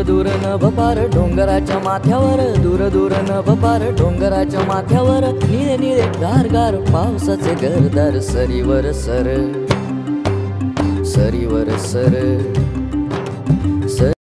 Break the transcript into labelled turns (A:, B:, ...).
A: दूर नभ पार डोंगराच्या माथ्यावर, दूर दूर नभ पार डोंगराच्या माथ्यावर, निळे निळे गार गार पावसाचे गरदार सरीवर सर, सरीवर सर.